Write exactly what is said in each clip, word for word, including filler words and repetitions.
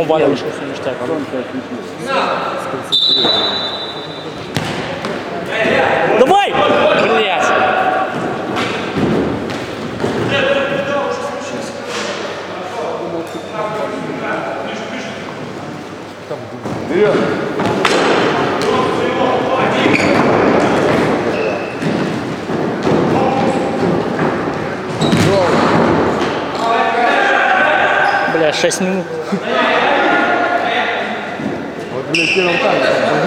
Валя вышел с ништяком. Давай! Блять! Вперед! Бля, шесть минут. Вот, блядь, первым там,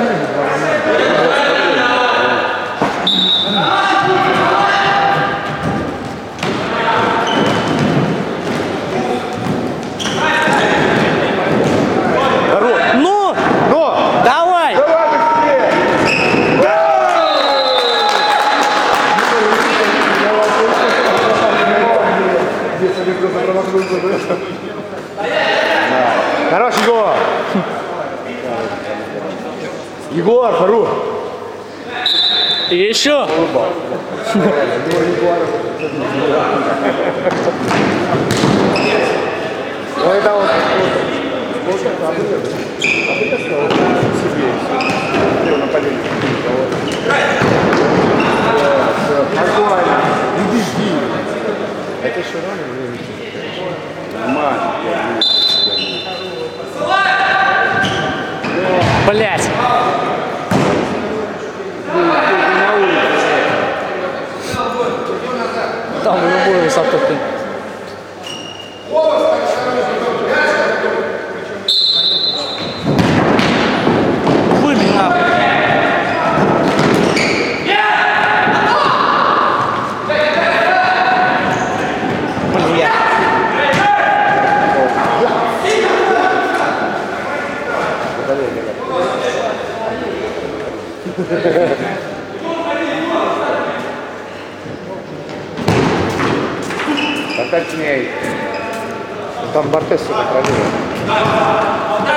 Ну! Но! Давай! Давай быстрее! Хорош, Егор! Егор, хорош! И еще! Ну это вот... себе нападение. Нормально. Иди, жди. Это еще рано времени. Нормально. Блять! Там в любую высоту ты. Выбей нахуй. Блять. Опять с ней. Там Бартес сюда проверил.